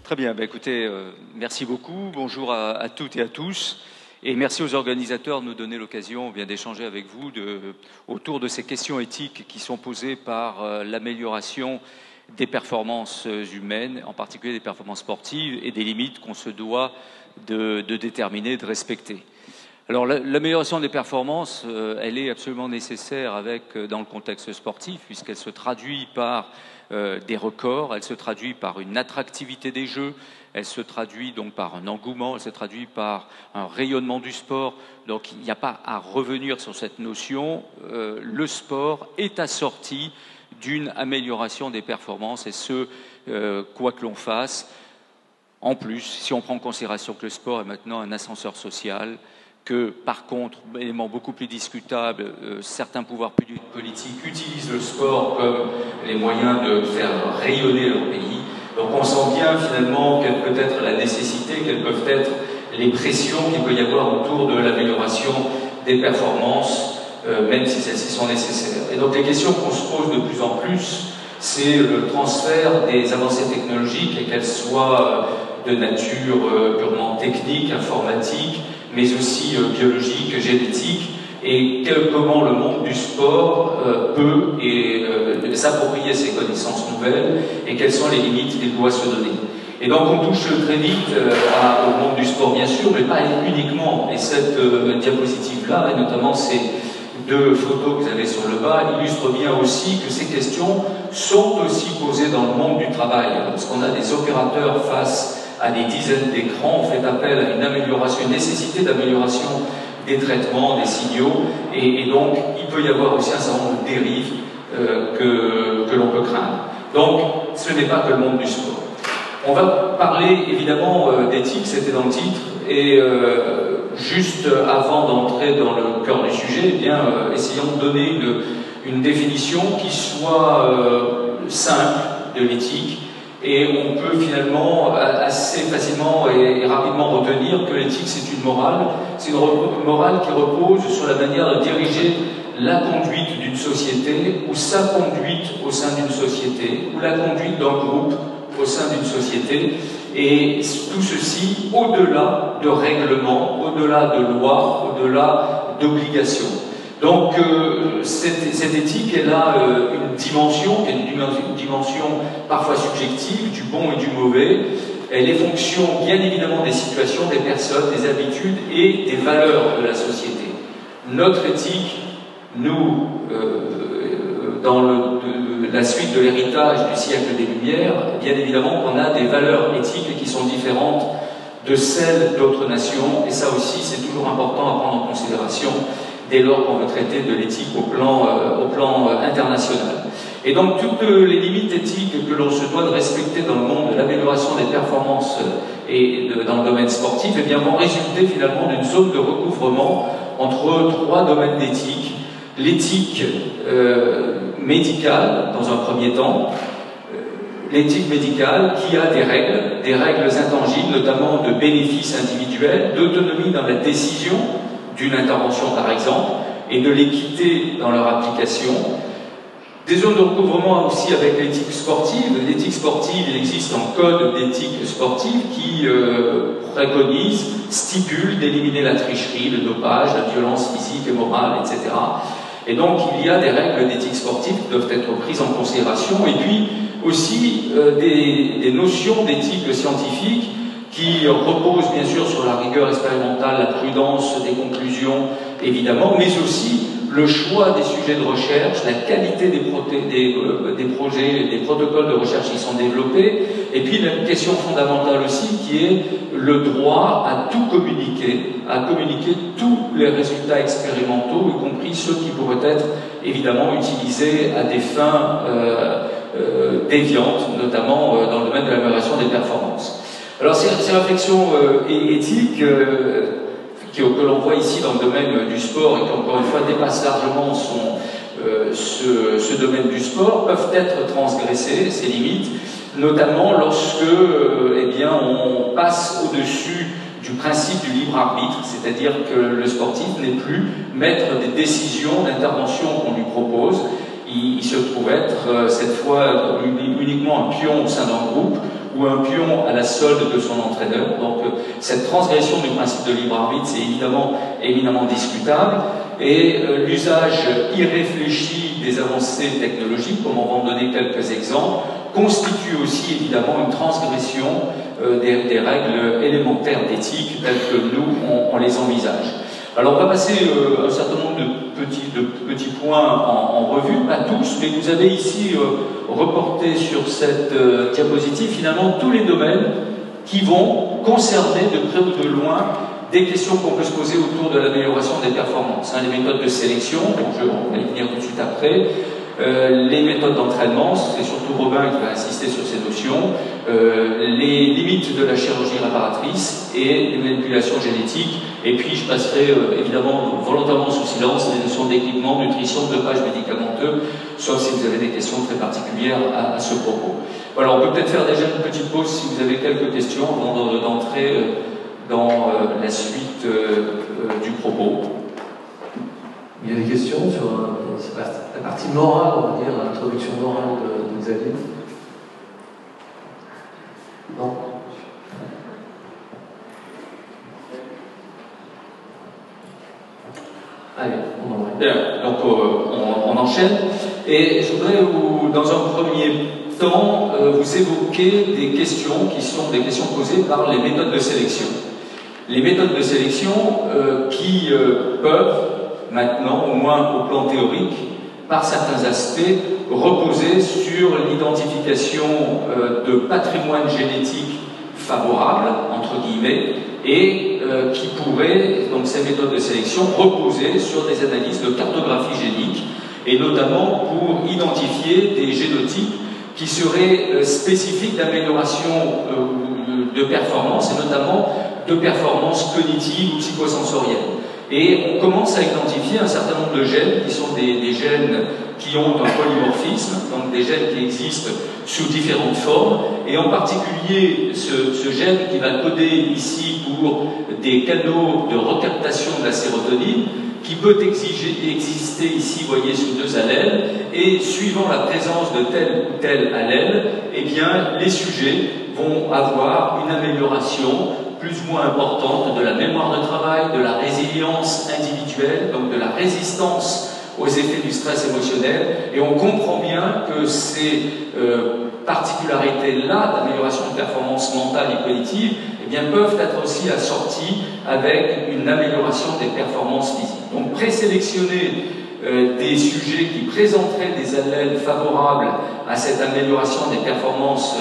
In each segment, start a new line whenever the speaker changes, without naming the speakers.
Très bien, écoutez, merci beaucoup, bonjour à toutes et à tous, et merci aux organisateurs de nous donner l'occasion d'échanger avec vous autour de ces questions éthiques qui sont posées par l'amélioration des performances humaines, en particulier des performances sportives, et des limites qu'on se doit de déterminer, de respecter. Alors l'amélioration des performances, elle est absolument nécessaire dans le contexte sportif, puisqu'elle se traduit par des records, elle se traduit par une attractivité des jeux, elle se traduit donc par un engouement, elle se traduit par un rayonnement du sport. Donc il n'y a pas à revenir sur cette notion. Le sport est assorti d'une amélioration des performances, et ce, quoi que l'on fasse. En plus, si on prend en considération que le sport est maintenant un ascenseur social, que, par contre, élément beaucoup plus discutable, certains pouvoirs politiques utilisent le sport comme les moyens de faire rayonner leur pays. Donc on sent bien finalement quelle peut être la nécessité, quelles peuvent être les pressions qu'il peut y avoir autour de l'amélioration des performances, même si celles-ci sont nécessaires. Et donc les questions qu'on se pose de plus en plus, c'est le transfert des avancées technologiques, et qu'elles soient de nature purement technique, informatique, mais aussi biologique, génétique, et comment le monde du sport peut s'approprier ces connaissances nouvelles, et quelles sont les limites qu'il doit se donner. Et donc on touche très vite au monde du sport, bien sûr, mais pas uniquement. Et cette diapositive-là, et notamment ces deux photos que vous avez sur le bas, illustrent bien aussi que ces questions sont aussi posées dans le monde du travail, parce qu'on a des opérateurs face à des dizaines d'écrans. On fait appel à une nécessité d'amélioration des traitements, des signaux, et donc il peut y avoir aussi un certain nombre de dérives que l'on peut craindre. Donc ce n'est pas que le monde du sport. On va parler évidemment d'éthique, c'était dans le titre, et juste avant d'entrer dans le cœur du sujet, essayons de donner une définition qui soit simple de l'éthique. Et on peut finalement assez facilement et rapidement retenir que l'éthique, c'est une morale. C'est une morale qui repose sur la manière de diriger la conduite d'une société, ou sa conduite au sein d'une société, ou la conduite d'un groupe au sein d'une société. Et tout ceci au-delà de règlements, au-delà de lois, au-delà d'obligations. Donc cette éthique, elle a une dimension parfois subjective, du bon et du mauvais. Elle est fonction bien évidemment des situations, des personnes, des habitudes et des valeurs de la société. Notre éthique, nous, dans la suite de l'héritage du siècle des Lumières, bien évidemment qu'on a des valeurs éthiques qui sont différentes de celles d'autres nations, et ça aussi c'est toujours important à prendre en considération dès lors qu'on veut traiter de l'éthique au plan international. Et donc toutes les limites éthiques que l'on se doit de respecter dans le monde de l'amélioration des performances et dans le domaine sportif, vont résulter finalement d'une zone de recouvrement entre trois domaines d'éthique. L'éthique médicale, dans un premier temps, l'éthique médicale qui a des règles intangibles, notamment de bénéfices individuels, d'autonomie dans la décision d'une intervention par exemple, et de l'équité dans leur application. Des zones de recouvrement aussi avec l'éthique sportive. L'éthique sportive, il existe un code d'éthique sportive qui préconise, stipule d'éliminer la tricherie, le dopage, la violence physique et morale, etc. Et donc il y a des règles d'éthique sportive qui doivent être prises en considération, et puis aussi des notions d'éthique scientifique qui repose bien sûr sur la rigueur expérimentale, la prudence des conclusions, évidemment, mais aussi le choix des sujets de recherche, la qualité des projets, des protocoles de recherche qui sont développés, et puis la question fondamentale aussi qui est le droit à tout communiquer, à communiquer tous les résultats expérimentaux, y compris ceux qui pourraient être évidemment utilisés à des fins déviantes, notamment dans le domaine de l'amélioration des performances. Alors ces réflexions éthiques que l'on voit ici dans le domaine du sport, et qui encore une fois dépassent largement ce domaine du sport, peuvent être transgressées, ces limites, notamment lorsque on passe au-dessus du principe du libre arbitre, c'est-à-dire que le sportif n'est plus maître des décisions d'intervention qu'on lui propose. Il se trouve être cette fois uniquement un pion au sein d'un groupe, ou un pion à la solde de son entraîneur. Donc cette transgression du principe de libre arbitre, c'est éminemment discutable. Et l'usage irréfléchi des avancées technologiques, comme on va en donner quelques exemples, constitue aussi évidemment une transgression des règles élémentaires d'éthique telles que nous, on les envisage. Alors on va passer un certain nombre de petits points en revue, pas tous, mais vous avez ici reporté sur cette diapositive finalement tous les domaines qui vont concerner de près ou de loin des questions qu'on peut se poser autour de l'amélioration des performances. Les méthodes de sélection, on va y venir tout de suite après, les méthodes d'entraînement, c'est surtout Robin qui va insister sur ces notions, les limites de la chirurgie réparatrice et les manipulations génétiques, et puis je passerai évidemment volontairement sous silence les notions d'équipement, nutrition, dopage médicamenteux, sauf si vous avez des questions très particulières à ce propos. Voilà, on peut peut-être faire déjà une petite pause si vous avez quelques questions avant d'entrer dans la suite du propos.
Il y a des questions sur la partie morale, on va dire, l'introduction morale de Xavier? Non? Allez, on envoie.
Bien, donc on enchaîne. Et je voudrais, dans un premier temps, vous évoquer des questions qui sont des questions posées par les méthodes de sélection. Les méthodes de sélection qui peuvent, maintenant, au moins au plan théorique, par certains aspects, reposer sur l'identification de patrimoine génétique favorable, entre guillemets, et qui pourraient, donc ces méthodes de sélection, reposer sur des analyses de cartographie génique, et notamment pour identifier des génotypes qui seraient spécifiques d'amélioration de performance, et notamment de performance cognitive ou psychosensorielle. Et on commence à identifier un certain nombre de gènes qui sont des gènes qui ont un polymorphisme, donc des gènes qui existent sous différentes formes, et en particulier ce gène qui va coder ici pour des canaux de recaptation de la sérotonine, qui peut exister ici, vous voyez, sous deux allèles, et suivant la présence de tel ou tel allèle, eh bien, les sujets vont avoir une amélioration plus ou moins importante de la mémoire de travail, de la résilience individuelle, donc de la résistance aux effets du stress émotionnel, et on comprend bien que ces particularités-là d'amélioration de performance mentale et cognitive eh bien, peuvent être aussi assorties avec une amélioration des performances physiques. Donc présélectionner des sujets qui présenteraient des allèles favorables à cette amélioration des performances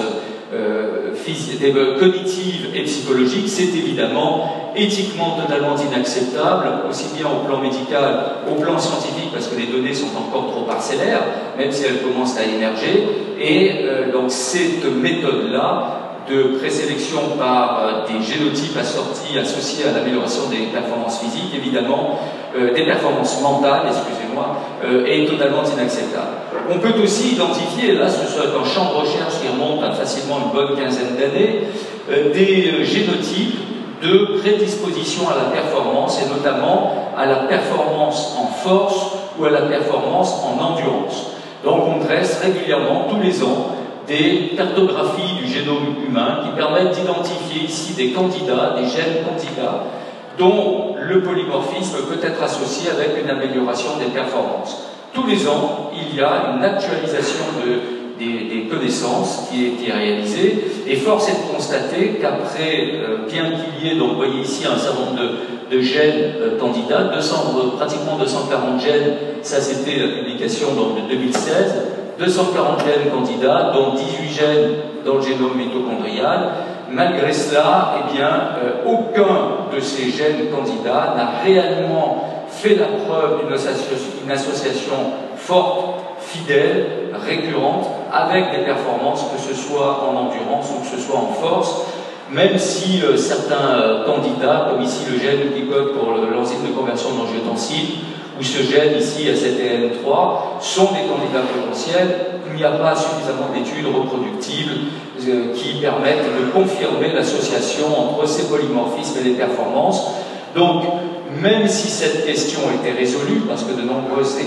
cognitives et psychologiques, c'est évidemment éthiquement totalement inacceptable, aussi bien au plan médical, au plan scientifique, parce que les données sont encore trop parcellaires, même si elles commencent à émerger, et donc cette méthode-là de présélection par des génotypes assortis, associés à l'amélioration des performances physiques, évidemment, des performances mentales, excusez-moi, est totalement inacceptable. On peut aussi identifier, et là ce soit un champ de recherche qui remonte à facilement une bonne quinzaine d'années, des génotypes de prédisposition à la performance, et notamment à la performance en force ou à la performance en endurance. Donc on dresse régulièrement, tous les ans, des cartographies du génome humain qui permettent d'identifier ici des candidats, des gènes candidats, dont le polymorphisme peut être associé avec une amélioration des performances. Tous les ans, il y a une actualisation des connaissances qui est réalisée, et force est de constater qu'après, bien qu'il y ait, donc vous voyez ici un certain nombre de gènes candidats, pratiquement 240 gènes, ça c'était la publication donc, de 2016, 240 gènes candidats, dont 18 gènes dans le génome mitochondrial. Malgré cela, eh bien, aucun de ces gènes candidats n'a réellement fait la preuve d'une association forte, fidèle, récurrente, avec des performances, que ce soit en endurance ou que ce soit en force, même si certains candidats, comme ici le gène qui code pour l'enzyme de conversion de l'angiotensin, ou ce gène ici, ACTN3, sont des candidats potentiels. Il n'y a pas suffisamment d'études reproductibles qui permettent de confirmer l'association entre ces polymorphismes et les performances. Donc, même si cette question était résolue, parce que de nombreuses équipes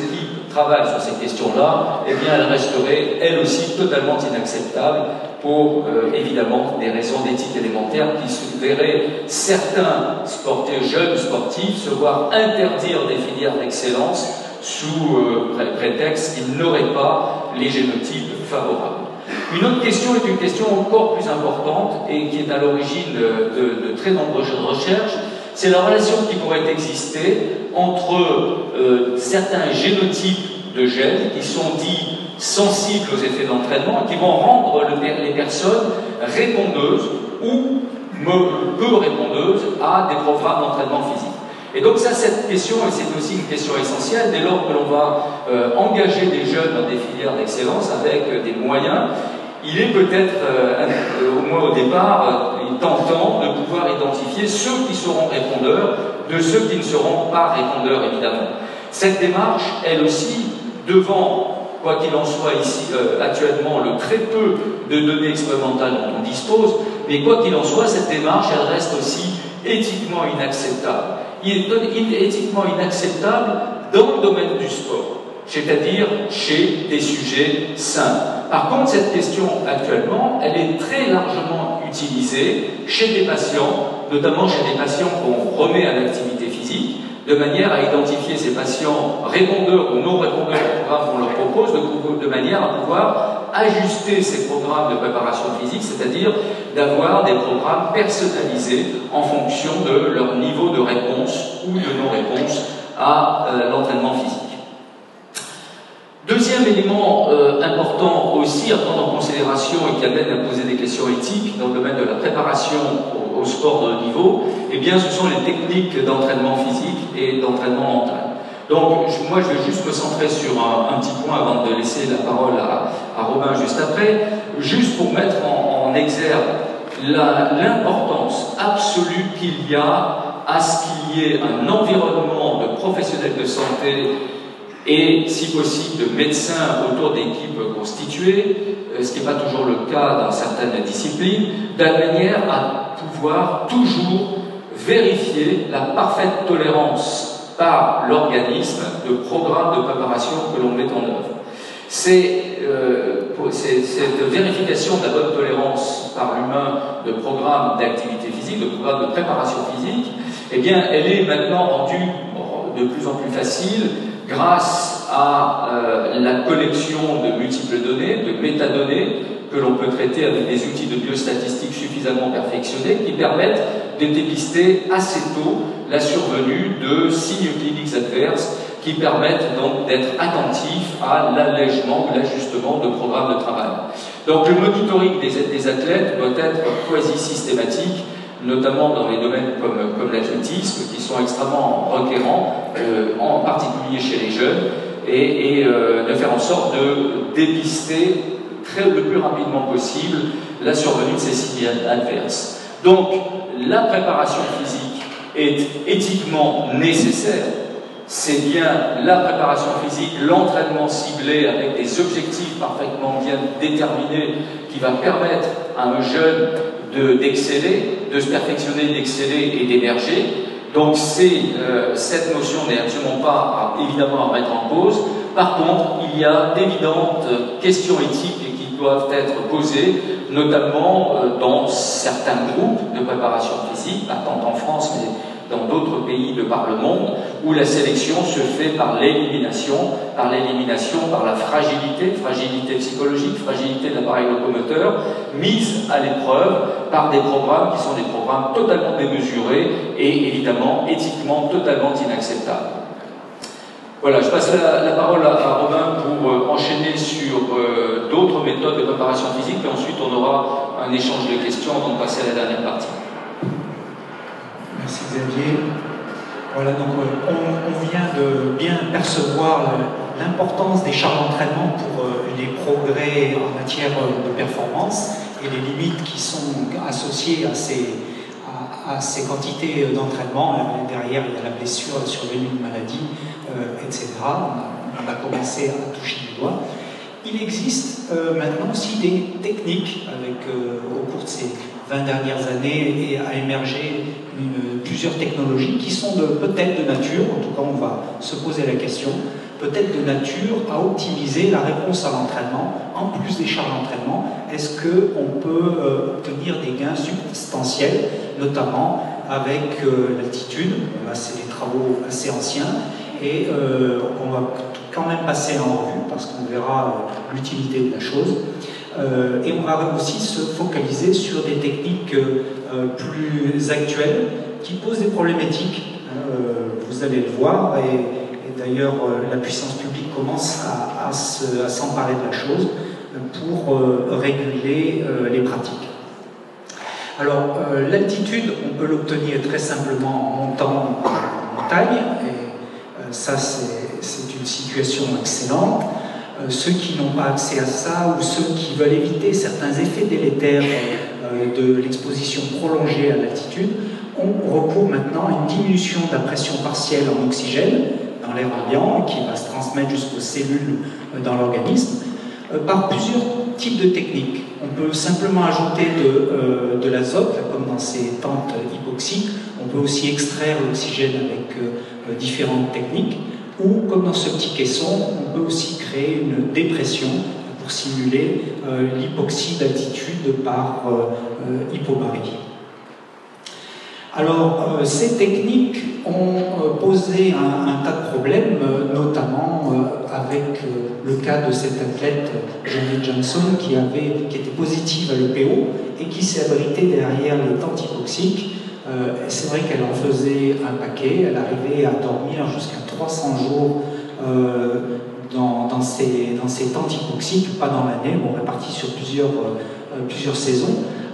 travaille sur ces questions-là, eh bien, elle resterait, elle aussi, totalement inacceptable pour, évidemment, des raisons d'éthique élémentaire qui se verraient certains jeunes sportifs se voir interdire des filières d'excellence sous prétexte qu'ils n'auraient pas les génotypes favorables. Une autre question est une question encore plus importante et qui est à l'origine de très nombreuses recherches, c'est la relation qui pourrait exister entre certains génotypes de gènes qui sont dits sensibles aux effets d'entraînement et qui vont rendre les personnes répondeuses ou peu répondeuses à des programmes d'entraînement physique. Et donc ça, cette question, et c'est aussi une question essentielle, dès lors que l'on va engager des jeunes dans des filières d'excellence avec des moyens, il est peut-être, au moins au départ, tentant de pouvoir identifier ceux qui seront répondeurs de ceux qui ne seront pas répondeurs, évidemment. Cette démarche, elle aussi, devant, quoi qu'il en soit ici, actuellement, le très peu de données expérimentales dont on dispose, mais quoi qu'il en soit, cette démarche, elle reste aussi éthiquement inacceptable. Il est éthiquement inacceptable dans le domaine du sport, c'est-à-dire chez des sujets sains. Par contre, cette question, actuellement, elle est très largement utilisée chez des patients, notamment chez des patients qu'on remet à l'activité physique, de manière à identifier ces patients répondeurs ou non répondeurs au programme qu'on leur propose, de manière à pouvoir ajuster ces programmes de préparation physique, c'est-à-dire d'avoir des programmes personnalisés en fonction de leur niveau de réponse ou de non-réponse à l'entraînement physique. Deuxième élément important aussi à prendre en considération et qui amène à poser des questions éthiques dans le domaine de la préparation au sport de haut niveau, eh bien, ce sont les techniques d'entraînement physique et d'entraînement mental. Donc, moi, je vais juste me centrer sur un petit point avant de laisser la parole à Robin juste après, juste pour mettre en exergue l'importance absolue qu'il y a à ce qu'il y ait un environnement de professionnels de santé et, si possible, de médecins autour d'équipes constituées, ce qui n'est pas toujours le cas dans certaines disciplines, de manière à pouvoir toujours vérifier la parfaite tolérance par l'organisme de programmes de préparation que l'on met en œuvre. Cette vérification de la bonne tolérance par l'humain de programmes d'activité physique, de programmes de préparation physique, eh bien, elle est maintenant rendue de plus en plus facile grâce à la collection de multiples données, de métadonnées, que l'on peut traiter avec des outils de biostatistique suffisamment perfectionnés qui permettent de dépister assez tôt la survenue de signes cliniques adverses qui permettent donc d'être attentifs à l'allègement ou l'ajustement de programmes de travail. Donc le monitoring des athlètes doit être quasi systématique, notamment dans les domaines comme l'athlétisme, qui sont extrêmement requérants, en particulier chez les jeunes, et de faire en sorte de dépister le plus rapidement possible la survenue de ces signes adverses. Donc, la préparation physique est éthiquement nécessaire. C'est bien la préparation physique, l'entraînement ciblé avec des objectifs parfaitement bien déterminés qui va permettre à un jeune d'exceller, de se perfectionner, d'exceller et d'émerger. Donc cette notion n'est absolument pas évidemment à mettre en cause. Par contre, il y a d'évidentes questions éthiques qui doivent être posées, notamment dans certains groupes de préparation physique, pas tant en France mais dans d'autres pays de par le monde, où la sélection se fait par l'élimination, par la fragilité psychologique, fragilité de l'appareil locomoteur, mise à l'épreuve par des programmes qui sont des programmes totalement démesurés et évidemment éthiquement totalement inacceptables. Voilà, je passe la parole à Robin pour enchaîner sur d'autres méthodes de préparation physique, et ensuite on aura un échange de questions avant de passer à la dernière partie.
Merci Xavier. Voilà, donc on vient de bien percevoir l'importance des charges d'entraînement pour les progrès en matière de performance et les limites qui sont associées à ces quantités d'entraînement. Derrière, il y a la blessure, la survenue de maladie, etc. On a commencé à toucher du doigt. Il existe maintenant aussi des techniques au cours de ces 20 dernières années et a émergé plusieurs technologies qui sont peut-être de nature, en tout cas on va se poser la question, peut-être de nature à optimiser la réponse à l'entraînement, en plus des charges d'entraînement. Est-ce qu'on peut obtenir des gains substantiels, notamment avec l'altitude? Là, c'est des travaux assez anciens, et on va quand même passer en revue, parce qu'on verra l'utilité de la chose. Et on va aussi se focaliser sur des techniques plus actuelles qui posent des problématiques. Vous allez le voir, et d'ailleurs la puissance publique commence à s'emparer de la chose pour réguler les pratiques. Alors l'altitude, on peut l'obtenir très simplement en montant en montagne, et ça c'est une situation excellente. Ceux qui n'ont pas accès à ça, ou ceux qui veulent éviter certains effets délétères de l'exposition prolongée à l'altitude, ont recours maintenant à une diminution de la pression partielle en oxygène dans l'air ambiant, qui va se transmettre jusqu'aux cellules dans l'organisme, par plusieurs types de techniques. On peut simplement ajouter de l'azote, comme dans ces tentes hypoxiques. On peut aussi extraire l'oxygène avec différentes techniques. Ou, comme dans ce petit caisson, on peut aussi créer une dépression pour simuler l'hypoxie d'altitude par hypobarie. Alors, ces techniques ont posé un tas de problèmes, notamment avec le cas de cette athlète Jenny Johnson qui était positive à l'EPO et qui s'est abritée derrière les tentes hypoxiques. C'est vrai qu'elle en faisait un paquet, elle arrivait à dormir jusqu'à 300 jours dans ces tentes hypoxiques, pas dans l'année, bon, réparties sur plusieurs saisons.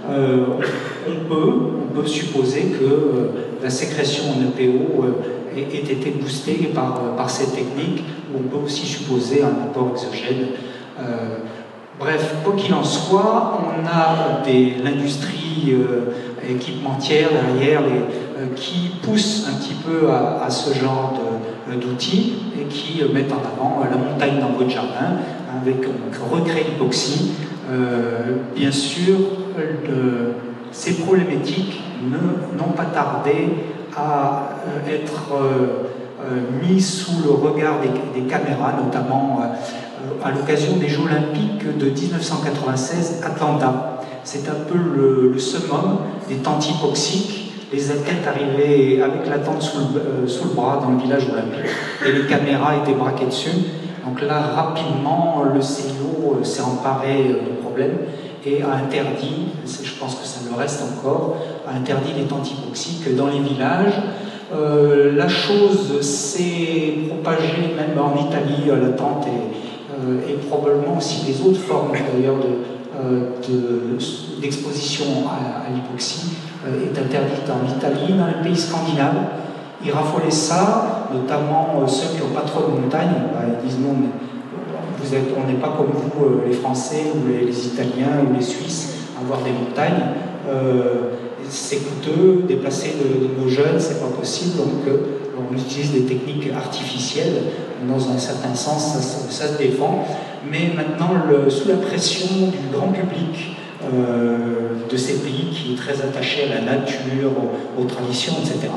On peut supposer que la sécrétion en EPO ait été boostée par cette technique, ou on peut aussi supposer un apport exogène. Bref, quoi qu'il en soit, on a l'industrie équipementière derrière qui pousse un petit peu à ce genre d'outils et qui mettent en avant la montagne dans votre jardin, avec recréer l'hypoxie. Bien sûr, ces problématiques n'ont pas tardé à être mises sous le regard des caméras, notamment à l'occasion des Jeux Olympiques de 1996 à Atlanta. C'est un peu le summum des tentes hypoxiques. Les athlètes arrivaient avec la tente sous le bras dans le village olympique et les caméras étaient braquées dessus. Donc là, rapidement, le CIO s'est emparé du problème et a interdit, je pense que ça le reste encore, a interdit les tentes hypoxiques dans les villages. La chose s'est propagée même en Italie, la tente et probablement aussi les autres formes d'ailleurs d'exposition à l'hypoxie est interdite en Italie, dans les pays scandinaves. Ils raffolaient ça, notamment ceux qui n'ont pas trop de montagnes. Ils disent non, on n'est pas comme vous, les Français ou les Italiens ou les Suisses, à avoir des montagnes. C'est coûteux, déplacer de nos jeunes, c'est pas possible, donc on utilise des techniques artificielles. Dans un certain sens, ça se défend. Mais maintenant, sous la pression du grand public de ces pays qui est très attaché à la nature, aux traditions, etc.,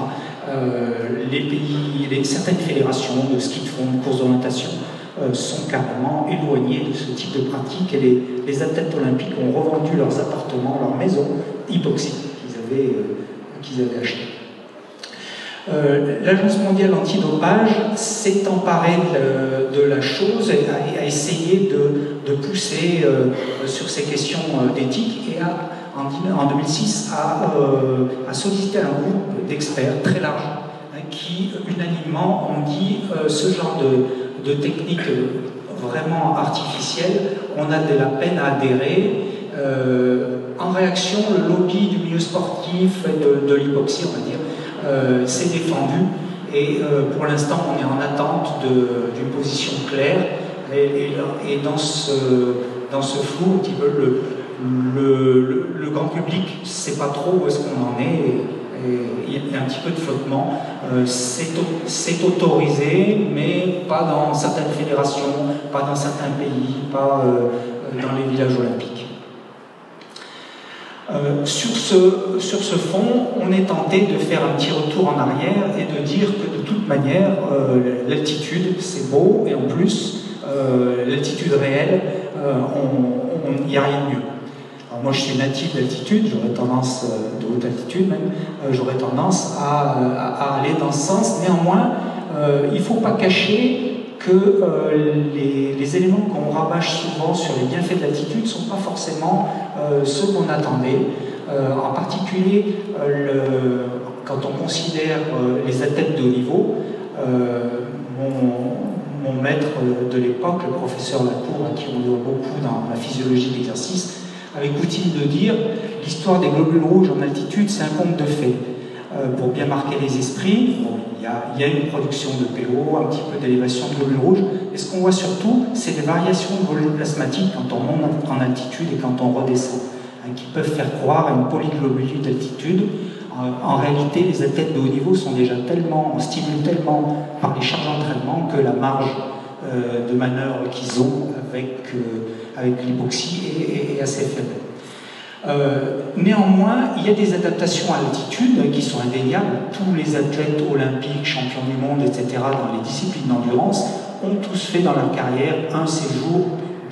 certaines fédérations de ski de fond, de courses d'orientation, sont carrément éloignées de ce type de pratique, et les athlètes olympiques ont revendu leurs appartements, leurs maisons hypoxiques qu'ils avaient achetées. L'Agence mondiale antidopage s'est emparée de la chose et a essayé de pousser sur ces questions d'éthique, et en 2006 a sollicité un groupe d'experts très large qui unanimement ont dit ce genre de technique vraiment artificielle, on a de la peine à adhérer. En réaction, le lobby du milieu sportif et de l'hypoxie, on va dire, s'est défendu, et pour l'instant on est en attente d'une position claire, et dans ce flou un petit peu, le grand public ne sait pas trop où est-ce qu'on en est, et il y a un petit peu de flottement. C'est autorisé, mais pas dans certaines fédérations, pas dans certains pays, pas dans les villages olympiques. Sur ce fond, on est tenté de faire un petit retour en arrière et de dire que de toute manière, l'altitude, c'est beau, et en plus, l'altitude réelle, il n'y a rien de mieux. Alors moi, je suis natif d'altitude, j'aurais tendance, de haute altitude même, j'aurais tendance à aller dans ce sens. Néanmoins, il ne faut pas cacher que les éléments qu'on rabâche souvent sur les bienfaits de l'altitude ne sont pas forcément ceux qu'on attendait. En particulier, quand on considère les athlètes de haut niveau, mon maître de l'époque, le professeur Lacour, à qui on doit beaucoup dans la physiologie de l'exercice, avait coutume de dire l'histoire des globules rouges en altitude, c'est un conte de fées. Pour bien marquer les esprits, il y a une production de PO, un petit peu d'élévation de globules rouges, et ce qu'on voit surtout, c'est des variations de volume plasmatique quand on monte en altitude et quand on redescend, hein, qui peuvent faire croire à une polyglobulie d'altitude. En réalité, les athlètes de haut niveau sont déjà stimulent tellement par les charges d'entraînement que la marge de manœuvre qu'ils ont avec l'hypoxie est assez faible. Néanmoins, il y a des adaptations à l'altitude qui sont indéniables. Tous les athlètes olympiques, champions du monde, etc., dans les disciplines d'endurance, ont tous fait dans leur carrière un séjour,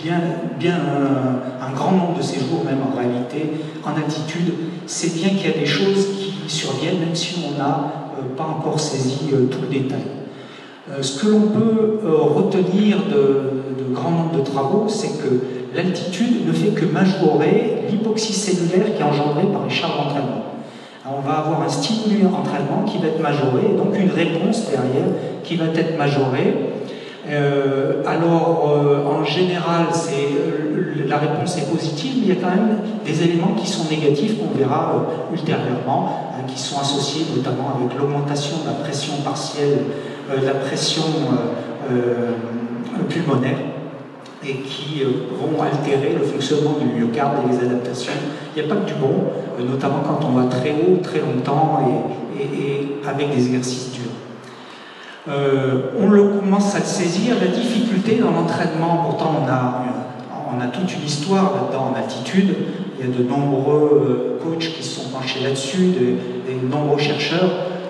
un grand nombre de séjours même en réalité, en altitude. C'est bien qu'il y a des choses qui surviennent, même si on n'a pas encore saisi tout le détail. Ce que l'on peut retenir de grand nombre de travaux, c'est que l'altitude ne fait que majorer l'hypoxie cellulaire qui est engendrée par les charges d'entraînement. On va avoir un stimuli d'entraînement qui va être majoré, et donc une réponse derrière qui va être majorée. En général, la réponse est positive, mais il y a quand même des éléments qui sont négatifs qu'on verra ultérieurement, qui sont associés notamment avec l'augmentation de la pression partielle, de la pression pulmonaire, et qui vont altérer le fonctionnement du myocarde et les adaptations. Il n'y a pas que du bon, notamment quand on va très haut, très longtemps et avec des exercices durs. On commence à le saisir, la difficulté dans l'entraînement, pourtant on a toute une histoire là-dedans en altitude, il y a de nombreux coachs qui se sont penchés là-dessus, de nombreux chercheurs.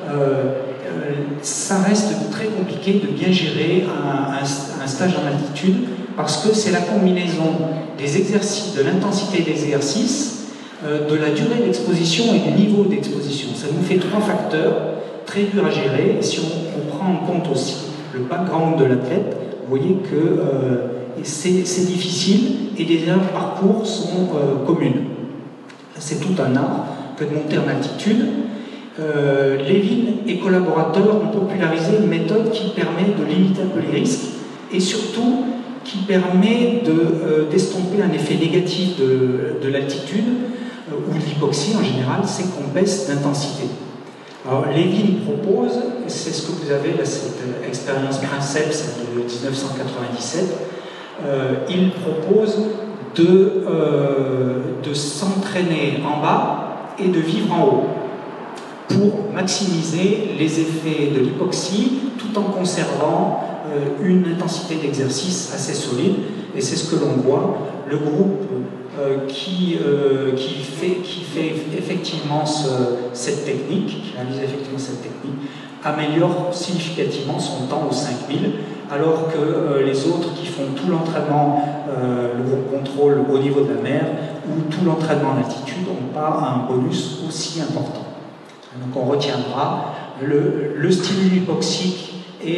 Ça reste très compliqué de bien gérer un stage en altitude parce que c'est la combinaison des exercices, de l'intensité des exercices, de la durée d'exposition et du niveau d'exposition. Ça nous fait trois facteurs très durs à gérer. Et si on prend en compte aussi le background de l'athlète, vous voyez que c'est difficile et les erreurs de parcours sont communes. C'est tout un art que de monter en altitude. Levin et collaborateurs ont popularisé une méthode qui permet de limiter un peu les risques et surtout qui permet d'estomper un effet négatif de l'altitude ou de l'hypoxie en général, c'est qu'on baisse d'intensité. Alors Levin propose, c'est ce que vous avez là, cette expérience Princeps de 1997, il propose de s'entraîner en bas et de vivre en haut pour maximiser les effets de l'hypoxie tout en conservant une intensité d'exercice assez solide, et c'est ce que l'on voit. Le groupe qui fait effectivement cette technique, qui réalise effectivement cette technique, améliore significativement son temps aux 5000, alors que les autres qui font tout l'entraînement, le groupe contrôle au niveau de la mer, ou tout l'entraînement en altitude, n'ont pas un bonus aussi important. Donc on retiendra le stimulus hypoxique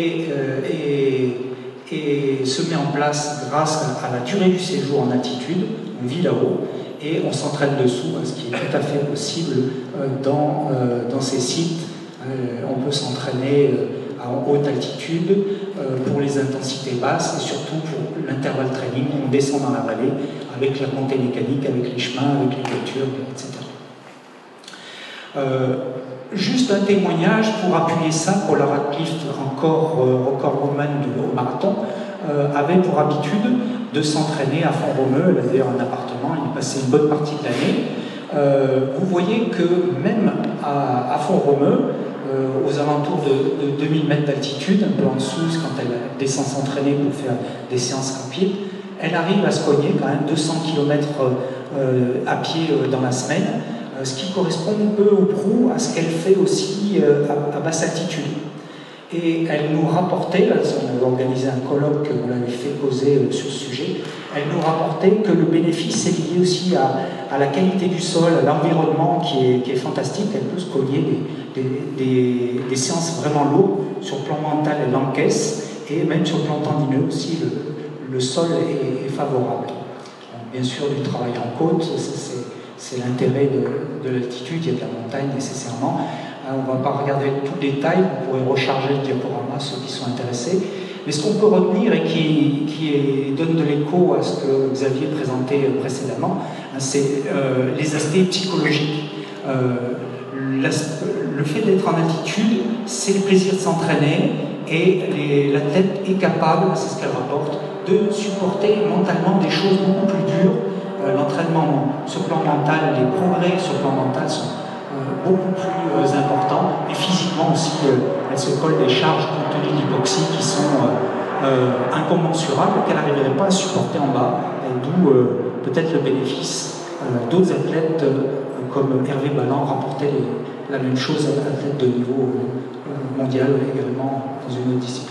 se met en place grâce à la durée du séjour en altitude. On vit là-haut et on s'entraîne dessous, ce qui est tout à fait possible dans ces sites. On peut s'entraîner en haute altitude pour les intensités basses et surtout pour l'intervalle training. On descend dans la vallée avec la montée mécanique, avec les chemins, avec les voitures, etc. Juste un témoignage pour appuyer ça. Paula Radcliffe, encore recordwoman au marathon, avait pour habitude de s'entraîner à Font-Romeu. Elle avait d'ailleurs un appartement, elle y passait une bonne partie de l'année. Vous voyez que même à Font-Romeu, aux alentours de 2000 mètres d'altitude, un peu en dessous, quand elle descend s'entraîner pour faire des séances rapides, elle arrive à se cogner quand même 200 km à pied dans la semaine, ce qui correspond peu ou prou à ce qu'elle fait aussi à basse altitude. Et elle nous rapportait, là, on avait organisé un colloque, on l'avait fait causer sur ce sujet, elle nous rapportait que le bénéfice est lié aussi à la qualité du sol, à l'environnement qui est fantastique. Elle peut se cogner des séances vraiment lourdes sur le plan mental, elle l'encaisse, et même sur le plan tendineux aussi, le sol est favorable. Donc, bien sûr, du travail en côte, c'est l'intérêt de l'altitude, il y a de la montagne nécessairement. On ne va pas regarder tout le détail, vous pourrez recharger le diaporama, ceux qui sont intéressés. Mais ce qu'on peut retenir et qui donne de l'écho à ce que Xavier présentait précédemment, c'est les aspects psychologiques. Le fait d'être en altitude, c'est le plaisir de s'entraîner et l'athlète est capable, c'est ce qu'elle rapporte, de supporter mentalement des choses beaucoup plus dures. L'entraînement sur le plan mental, les progrès sur le plan mental sont beaucoup plus importants, et physiquement aussi, elle se colle des charges compte tenu de l'hypoxie qui sont incommensurables, qu'elle n'arriverait pas à supporter en bas, d'où peut-être le bénéfice. D'autres athlètes comme Hervé Balland rapportaient la même chose à athlètes de niveau mondial également dans une autre discipline.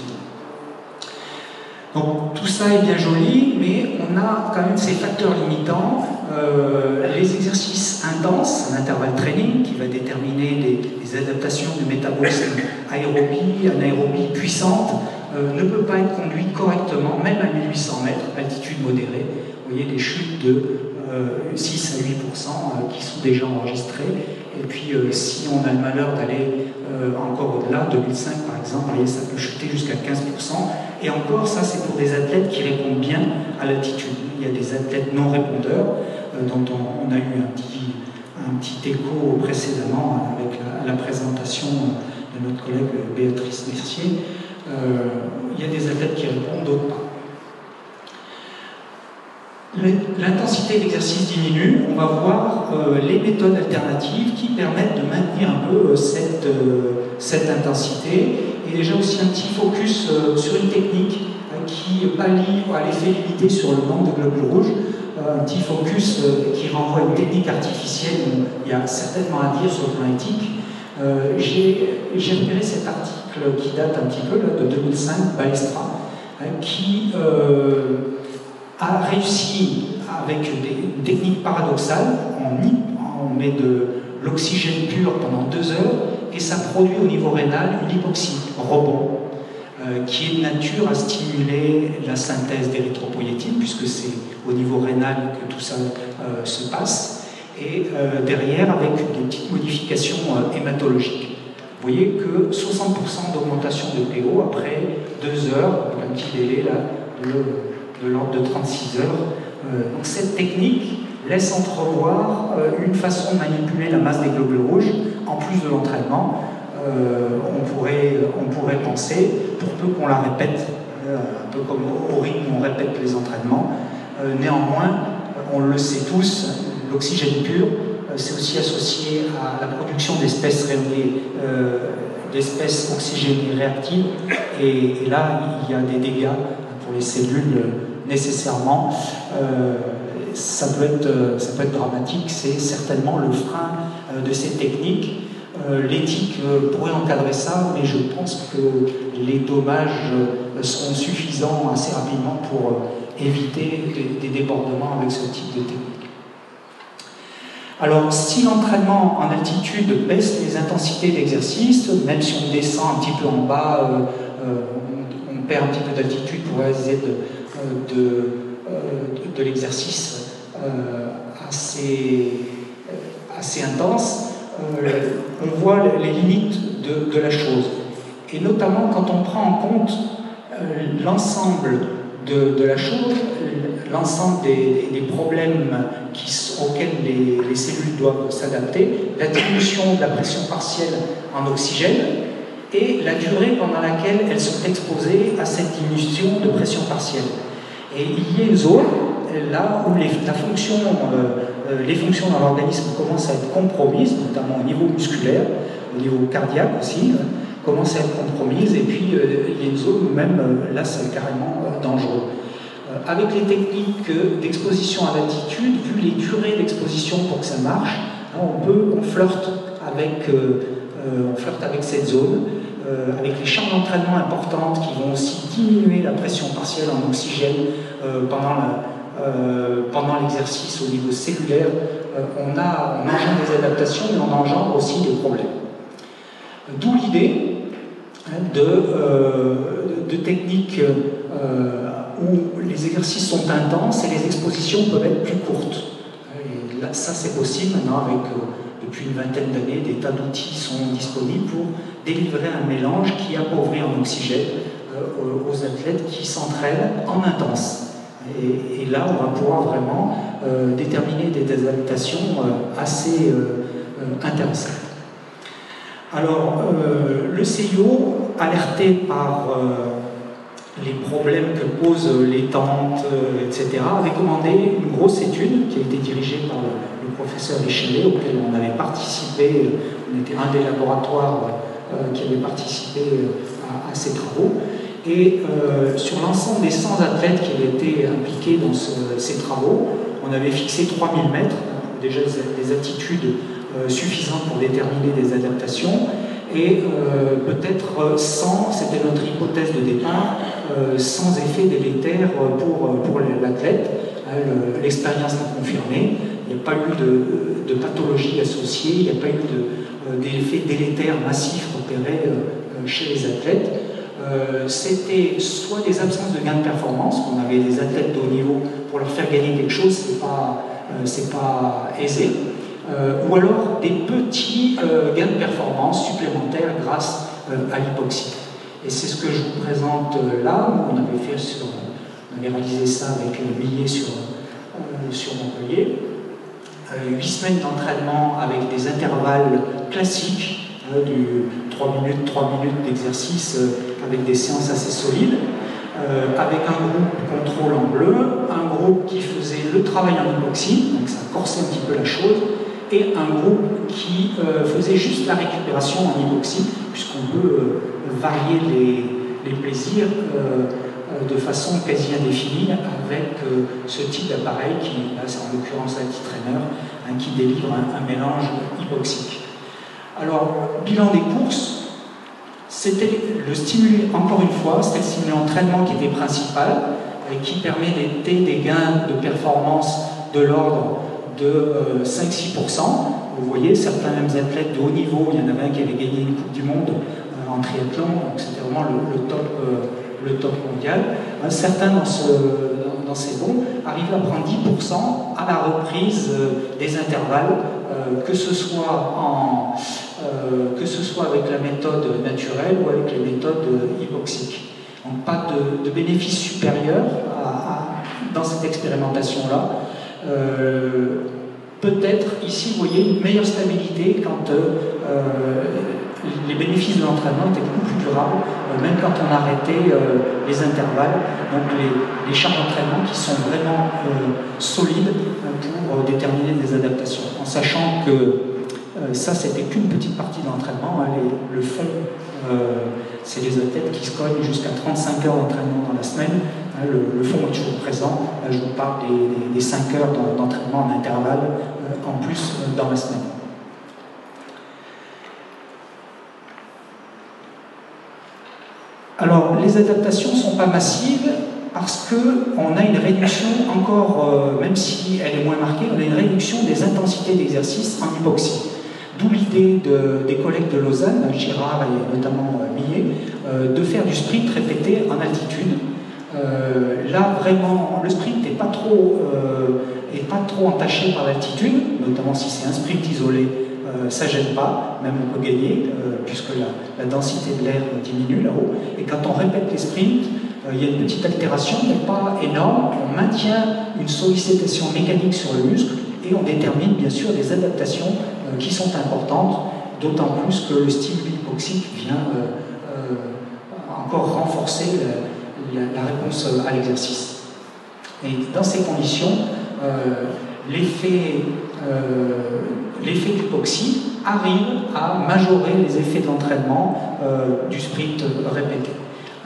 Donc tout ça est bien joli, mais on a quand même ces facteurs limitants. Les exercices intenses, un intervalle training qui va déterminer les adaptations du métabolisme anaérobie puissante, ne peut pas être conduit correctement, même à 1800 mètres, altitude modérée. Vous voyez des chutes de 6 à 8% qui sont déjà enregistrées. Et puis si on a le malheur d'aller encore au-delà, 2005 par exemple, vous voyez, ça peut chuter jusqu'à 15%. Et encore, ça c'est pour des athlètes qui répondent bien à l'altitude. Il y a des athlètes non répondeurs, dont on a eu un petit écho précédemment avec la présentation de notre collègue Béatrice Mercier. Il y a des athlètes qui répondent, d'autres pas. L'intensité d'exercice diminue, on va voir les méthodes alternatives qui permettent de maintenir un peu cette intensité, et déjà aussi un petit focus sur une technique qui pallie à l'effet limité sur le manque de globules rouges, un petit focus qui renvoie à une technique artificielle où il y a certainement à dire sur le plan éthique. J'ai repéré cet article qui date un petit peu là, de 2005, Balestra, qui a réussi avec une technique paradoxale. On met de l'oxygène pur pendant 2 heures et ça produit au niveau rénal une hypoxie rebond qui est de nature à stimuler la synthèse d'érythropoïétine, puisque c'est au niveau rénal que tout ça se passe, et derrière avec des petites modifications hématologiques. Vous voyez que 60% d'augmentation de PO après 2 heures, un petit délai là, de l'ordre de 36 heures. Donc cette technique laisse entrevoir une façon de manipuler la masse des globules rouges, en plus de l'entraînement. On pourrait penser, pour peu qu'on la répète, un peu comme au rythme où on répète les entraînements. Néanmoins, on le sait tous, l'oxygène pur, c'est aussi associé à la production d'espèces oxygénées réactives, et là, il y a des dégâts pour les cellules nécessairement. Ça peut être dramatique, c'est certainement le frein de ces techniques. L'éthique pourrait encadrer ça, mais je pense que les dommages seront suffisants assez rapidement pour éviter des débordements avec ce type de technique. Alors, si l'entraînement en altitude baisse les intensités d'exercice, même si on descend un petit peu en bas, on perd un petit peu d'altitude pour réaliser de l'exercice assez intense, on voit les limites de la chose. Et notamment quand on prend en compte l'ensemble de la chose, l'ensemble des problèmes auxquels les cellules doivent s'adapter, la diminution de la pression partielle en oxygène et la durée pendant laquelle elles sont exposées à cette diminution de pression partielle. Et il y a une zone là où les fonctions dans l'organisme commencent à être compromises, notamment au niveau musculaire, au niveau cardiaque aussi, commencent à être compromises, et puis il y a une zone où même là c'est carrément dangereux. Avec les techniques d'exposition à l'altitude, vu les durées d'exposition pour que ça marche, hein, on flirte avec cette zone, avec les charges d'entraînement importantes qui vont aussi diminuer la pression partielle en oxygène pendant l'exercice au niveau cellulaire. On engendre des adaptations, mais on engendre aussi des problèmes. D'où l'idée de techniques où les exercices sont intenses et les expositions peuvent être plus courtes. Et là, ça c'est possible maintenant avec, depuis une vingtaine d'années, des tas d'outils sont disponibles pour délivrer un mélange qui appauvrit en oxygène aux athlètes qui s'entraînent en intense. Et là, on va pouvoir vraiment déterminer des adaptations assez intéressantes. Alors, le CIO, alerté par les problèmes que posent les tentes, etc., avait commandé une grosse étude qui a été dirigée par le professeur Échelet, auquel on avait participé, on était un des laboratoires qui avait participé à ces travaux. Et sur l'ensemble des 100 athlètes qui avaient été impliqués dans ces travaux, on avait fixé 3000 mètres, déjà des altitudes suffisantes pour déterminer des adaptations, et peut-être 100, c'était notre hypothèse de départ, sans effet délétère pour l'athlète. L'expérience l'a confirmé, il n'y a pas eu de pathologie associée, il n'y a pas eu d'effet délétère massif repéré chez les athlètes. C'était soit des absences de gains de performance, on avait des athlètes de haut niveau, pour leur faire gagner quelque chose, c'est pas aisé, ou alors des petits gains de performance supplémentaires grâce à l'hypoxie. Et c'est ce que je vous présente là, où on avait réalisé ça avec Millet sur Montpellier. 8 semaines d'entraînement avec des intervalles classiques, du 3 minutes d'exercice avec des séances assez solides, avec un groupe contrôle en bleu, un groupe qui faisait le travail en hypoxie, donc ça corsait un petit peu la chose, et un groupe qui faisait juste la récupération en hypoxie, puisqu'on peut varier les plaisirs de façon quasi indéfinie avec ce type d'appareil qui, là c'est en l'occurrence l'Altitrainer, qui délivre un mélange hypoxique. Alors, bilan des courses, c'était le stimulé, encore une fois, c'était le stimulé entraînement qui était principal et qui permet des gains de performance de l'ordre de 5-6%. Vous voyez, certains mêmes athlètes de haut niveau, il y en avait un qui avait gagné une Coupe du Monde en triathlon, donc c'était vraiment le top mondial. Certains dans ces bons arrivent à prendre 10% à la reprise des intervalles, que ce soit avec la méthode naturelle ou avec les méthodes hypoxiques. Donc pas de bénéfice supérieur dans cette expérimentation-là. Peut-être ici, vous voyez, une meilleure stabilité quand les bénéfices de l'entraînement étaient beaucoup plus durables, même quand on arrêtait les intervalles, donc les charges d'entraînement qui sont vraiment solides pour déterminer des adaptations. En sachant que ça, c'était qu'une petite partie de l'entraînement. Le fond, c'est les athlètes qui se cognent jusqu'à 35 heures d'entraînement dans la semaine. Le fond est toujours présent. Là, je vous parle des 5 heures d'entraînement en intervalle en plus dans la semaine. Alors, les adaptations ne sont pas massives parce qu'on a une réduction encore, même si elle est moins marquée, on a une réduction des intensités d'exercice en hypoxie. D'où l'idée des collègues de Lausanne, Girard et notamment Millet, de faire du sprint répété en altitude. Là, vraiment, le sprint n'est pas trop entaché par l'altitude, notamment si c'est un sprint isolé, ça ne gêne pas, même on peut gagner, puisque la densité de l'air diminue là-haut. Et quand on répète les sprints, il y a une petite altération, mais pas énorme. On maintient une sollicitation mécanique sur le muscle et on détermine bien sûr des adaptations qui sont importantes, d'autant plus que le stimuli hypoxique vient encore renforcer la réponse à l'exercice. Et dans ces conditions, l'effet d'hypoxie arrive à majorer les effets de l'entraînement du sprint répété.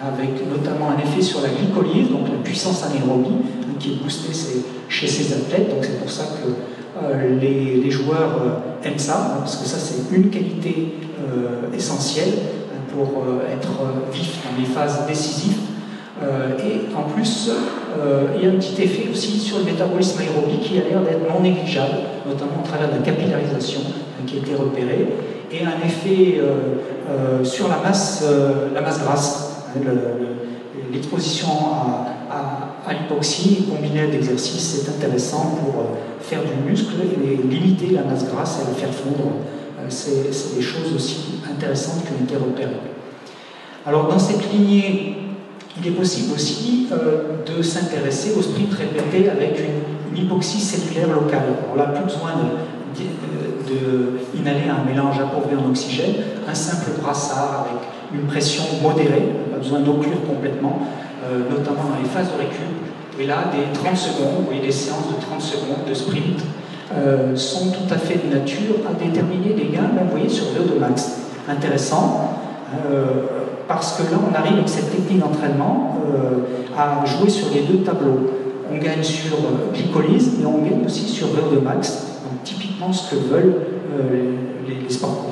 avec notamment un effet sur la glycolyse, donc la puissance anaérobie, qui est boostée chez ces athlètes. Donc c'est pour ça que les joueurs aiment ça, parce que ça c'est une qualité essentielle pour être vif dans les phases décisives. Et en plus, il y a un petit effet aussi sur le métabolisme aérobie qui a l'air d'être non négligeable, notamment au travers de la capillarisation qui a été repérée, et un effet sur la masse grasse. L'exposition à l'hypoxie combinée à d'exercices, c'est intéressant pour faire du muscle et limiter la masse grasse et la faire fondre. C'est des choses aussi intéressantes qui ont été repérées. Alors dans cette lignée, il est possible aussi de s'intéresser au sprint répété avec une hypoxie cellulaire locale. Alors là, plus besoin d'inhaler un mélange appauvri en oxygène, un simple brassard avec une pression modérée, pas besoin d'occlure complètement, notamment dans les phases de récup. Et là, des 30 secondes, vous voyez, des séances de 30 secondes de sprint sont tout à fait de nature à déterminer des gains, même, vous voyez, sur VO2 max. Intéressant. Parce que là, on arrive avec cette technique d'entraînement à jouer sur les deux tableaux. On gagne sur glycolyse, mais on gagne aussi sur VO2 max, donc typiquement ce que veulent les sports.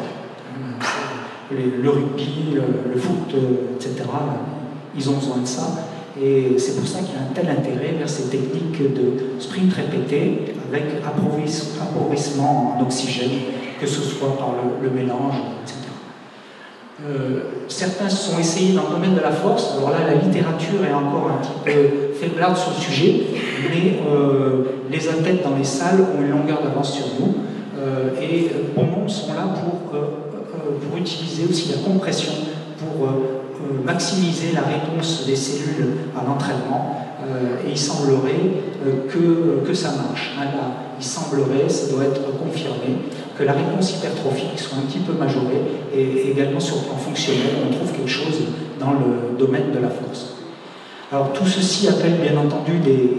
Le rugby, le foot, etc., ils ont besoin de ça. Et c'est pour ça qu'il y a un tel intérêt vers ces techniques de sprint répété avec appauvrissement en oxygène, que ce soit par le mélange, etc. Certains se sont essayés dans le domaine de la force. Alors là, la littérature est encore un petit peu faiblarde sur le sujet, mais les athlètes dans les salles ont une longueur d'avance sur nous, et bon nombre sont là pour utiliser aussi la compression pour maximiser la réponse des cellules à l'entraînement, et il semblerait que ça marche. Là, il semblerait, ça doit être confirmé, que la réponse hypertrophique soit un petit peu majorée, et également sur le plan fonctionnel, on trouve quelque chose dans le domaine de la force. Alors tout ceci appelle bien entendu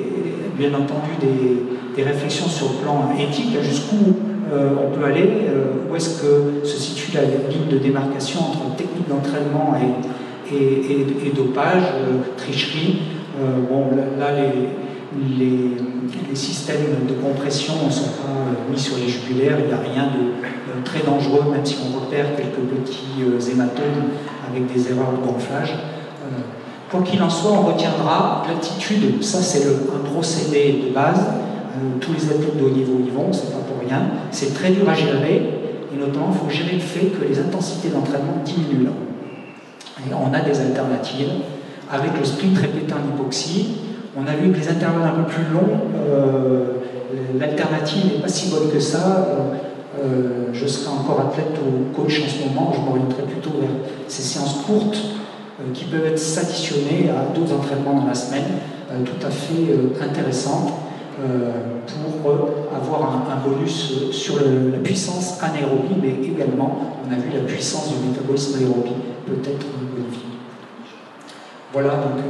des réflexions sur le plan éthique, jusqu'où on peut aller, où est-ce que se situe la ligne de démarcation entre technique d'entraînement et dopage, tricherie. Bon, là, les systèmes de compression ne sont pas mis sur les jugulaires, il n'y a rien de très dangereux, même si on repère quelques petits hématomes avec des erreurs de gonflage. Quoi qu'il en soit, on retiendra l'altitude, ça c'est un procédé de base, tous les athlètes de haut niveau y vont, c'est pas pour rien, c'est très dur à gérer, et notamment il faut gérer le fait que les intensités d'entraînement diminuent là. Et on a des alternatives, avec le sprint répété en hypoxie. On a vu que les intervalles un peu plus longs, l'alternative n'est pas si bonne que ça. Je serai encore athlète ou coach en ce moment, je m'orienterai plutôt vers ces séances courtes qui peuvent être additionnées à d'autres entraînements dans la semaine, tout à fait intéressantes, pour avoir un bonus sur la puissance anaérobie, mais également, on a vu la puissance du métabolisme aérobie peut être bonifiée. Voilà donc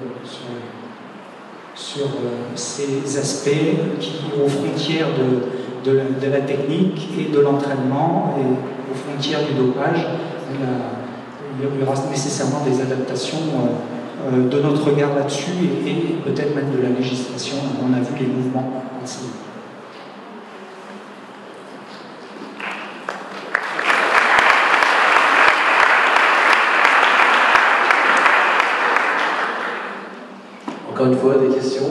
sur ces aspects qui, aux frontières de la technique et de l'entraînement et aux frontières du dopage, il y aura nécessairement des adaptations de notre regard là-dessus et peut-être même de la législation. On a vu les mouvements ainsi.
Encore une fois, des questions?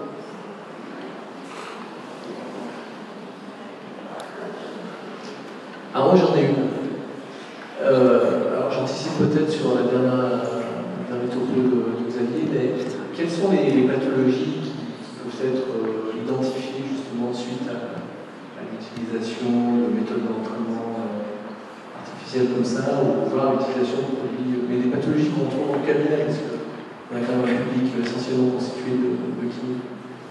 Ah, moi j'en ai une. Alors j'anticipe peut-être sur la dernière topo de Xavier, mais quelles sont les pathologies qui peuvent être identifiées justement suite à l'utilisation de méthodes d'entraînement artificielles comme ça, ou voire l'utilisation de produits, mais des pathologies qu'on trouve en cabinet, parce que on a quand même un public essentiellement constitué de kinés.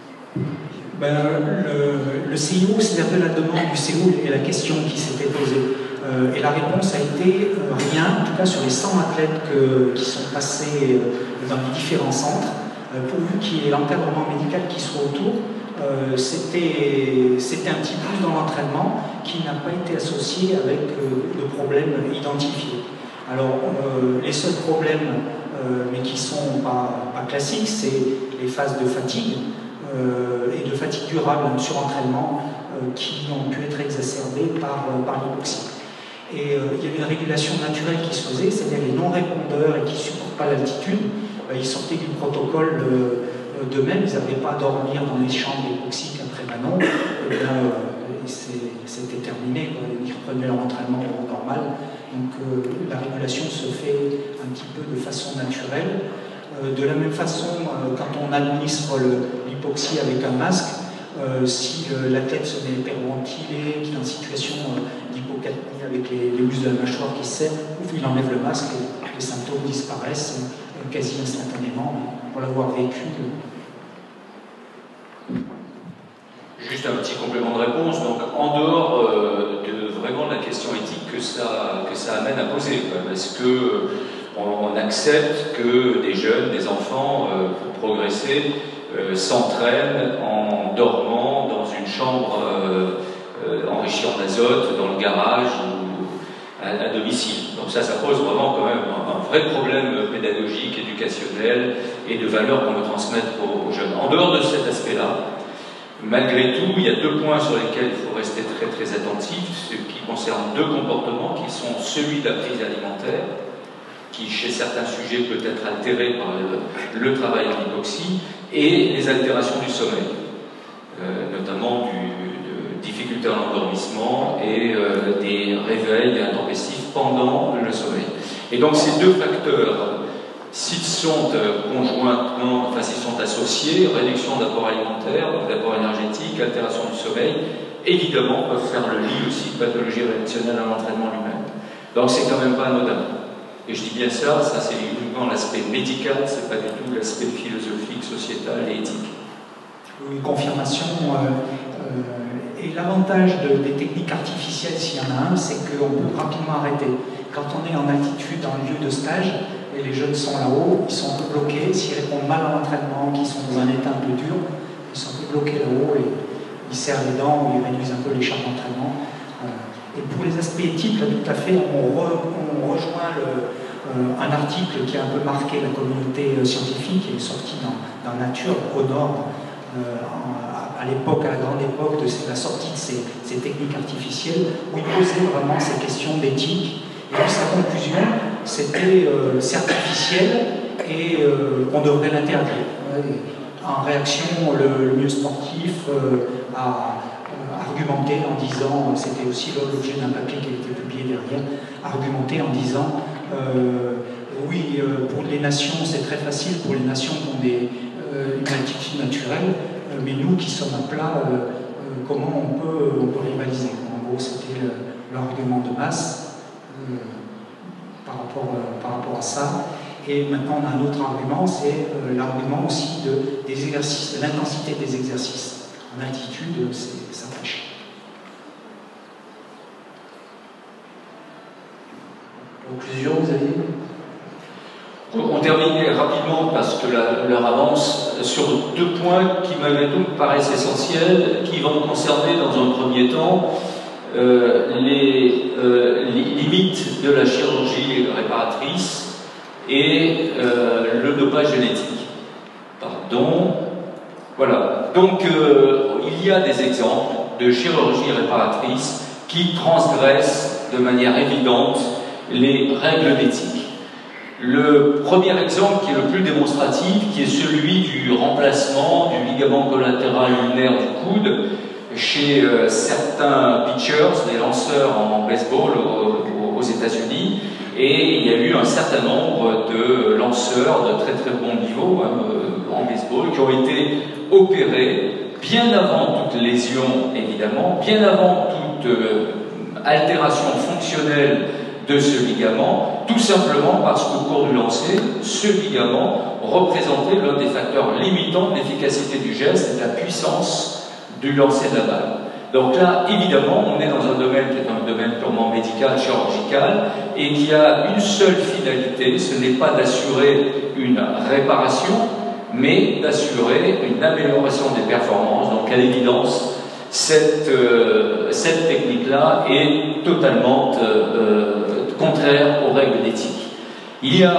Le CIO, c'est un peu la demande du CIO et la question qui s'était posée. Et la réponse a été rien, en tout cas sur les 100 athlètes qui sont passés dans les différents centres, pourvu qu'il y ait l'encadrement médical qui soit autour. C'était un petit plus dans l'entraînement qui n'a pas été associé avec de problèmes identifiés. Alors, les seuls problèmes mais qui ne sont pas classiques. C'est les phases de fatigue et de fatigue durable, un surentraînement, qui ont pu être exacerbées par l'hypoxie. Et il y avait une régulation naturelle qui se faisait, c'est-à-dire les non-répondeurs et qui ne supportent pas l'altitude, ils sortaient du protocole d'eux-mêmes, ils n'avaient pas à dormir dans les chambres hypoxiques après Manon, et bien c'était terminé, ils reprenaient leur entraînement normal. Donc la régulation se fait un petit peu de façon naturelle. De la même façon, quand on administre l'hypoxie avec un masque, si l'athlète se met hyperventilé, qu'il est en situation d'hypocapnie avec les muscles de la mâchoire qui se serrent, il enlève le masque et les symptômes disparaissent quasi instantanément pour l'avoir vécu.
Juste un petit complément de réponse. Donc, en dehors vraiment de la question éthique que ça amène à poser, parce que on accepte que des jeunes, des enfants, pour progresser, s'entraînent en dormant dans une chambre enrichie en azote, dans le garage ou à domicile. Donc ça pose vraiment quand même un vrai problème pédagogique, éducationnel et de valeurs qu'on veut transmettre aux jeunes. En dehors de cet aspect-là, malgré tout, il y a deux points sur lesquels il faut rester très très attentif, ce qui concerne deux comportements qui sont celui de la prise alimentaire, qui chez certains sujets peut être altéré par le travail en hypoxie, et les altérations du sommeil, notamment de difficultés à l'endormissement et des réveils intempestifs pendant le sommeil. Et donc ces deux facteurs, s'ils sont conjointement, enfin s'ils sont associés, réduction d'apport alimentaire, donc d'apport énergétique, altération du sommeil, évidemment peuvent faire le lit aussi de pathologie réactionnelle à l'entraînement lui-même. Donc c'est quand même pas anodin. Et je dis bien ça c'est uniquement l'aspect médical, c'est pas du tout l'aspect philosophique, sociétal et éthique.
Une confirmation. Et l'avantage des techniques artificielles, s'il y en a un, c'est qu'on peut rapidement arrêter. Quand on est en altitude, dans le lieu de stage, et les jeunes sont là-haut, ils sont un peu bloqués, s'ils répondent mal à l'entraînement, qu'ils sont dans un état un peu dur, ils sont un peu bloqués là-haut et ils serrent les dents ou ils réduisent un peu les charges d'entraînement. Et pour les aspects éthiques, là, tout à fait, on rejoint un article qui a un peu marqué la communauté scientifique, qui est sorti dans Nature, au Nord, à l'époque, à la grande époque de la sortie de ces techniques artificielles, où il posait vraiment ces questions d'éthique. Et puis sa conclusion, c'était c'est artificiel et on devrait l'interdire. En réaction, le milieu sportif a argumenté en disant, c'était aussi l'objet d'un papier qui a été publié derrière, argumenté en disant oui, pour les nations c'est très facile, pour les nations qui ont une altitude naturelle, mais nous qui sommes à plat, comment on peut rivaliser? En gros, c'était l'argument de masse par rapport à ça. Et maintenant, on a un autre argument, c'est l'argument aussi des exercices, de l'intensité des exercices. En altitude, ça pêche.
Conclusion, vous avez dit?
On terminait rapidement parce que l'heure avance sur deux points qui malgré tout me paraissent essentiels, qui vont concerner dans un premier temps les limites de la chirurgie réparatrice et le dopage génétique. Pardon. Voilà. Donc il y a des exemples de chirurgie réparatrice qui transgressent de manière évidente les règles d'éthique. Le premier exemple qui est le plus démonstratif, qui est celui du remplacement du ligament collatéral ulnaire du coude chez certains pitchers, les lanceurs en baseball aux États-Unis, et il y a eu un certain nombre de lanceurs de très très bon niveau en baseball qui ont été opérés bien avant toute lésion évidemment, bien avant toute altération fonctionnelle de ce ligament, tout simplement parce qu'au cours du lancer, ce ligament représentait l'un des facteurs limitants de l'efficacité du geste et de la puissance du lancer de la balle. Donc là, évidemment, on est dans un domaine qui est un domaine purement médical, chirurgical, et qui a une seule finalité, ce n'est pas d'assurer une réparation, mais d'assurer une amélioration des performances. Donc à l'évidence, cette technique-là est totalement contraire aux règles d'éthique. Il y a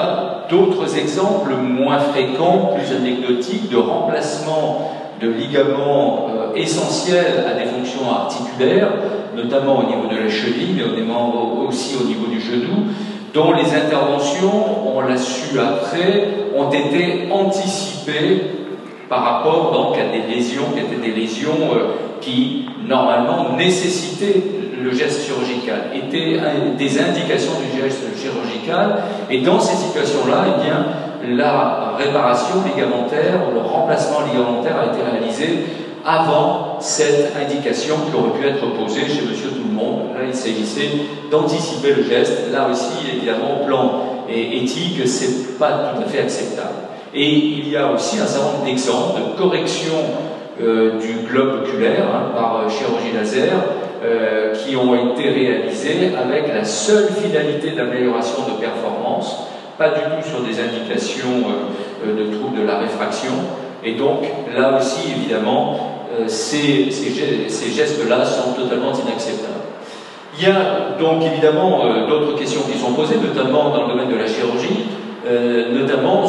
d'autres exemples moins fréquents, plus anecdotiques, de remplacement de ligaments essentiels à des fonctions articulaires, notamment au niveau de la cheville, mais aussi au niveau du genou, dont les interventions, on l'a su après, ont été anticipées par rapport donc à des lésions qui étaient des lésions qui normalement nécessitaient le geste chirurgical, étaient des indications du geste chirurgical, et dans ces situations-là, eh bien, la réparation ligamentaire ou le remplacement ligamentaire a été réalisé avant cette indication qui aurait pu être posée chez Monsieur Tout-le-Monde. Là, il s'agissait d'anticiper le geste. Là aussi, évidemment, au plan éthique, c'est pas tout à fait acceptable. Et il y a aussi un certain nombre d'exemples de correction du globe oculaire par chirurgie laser qui ont été réalisés avec la seule finalité d'amélioration de performance, pas du tout sur des indications de troubles de la réfraction. Et donc, là aussi, évidemment, ces gestes-là sont totalement inacceptables. Il y a donc évidemment d'autres questions qui sont posées, notamment dans le domaine de la chirurgie, notamment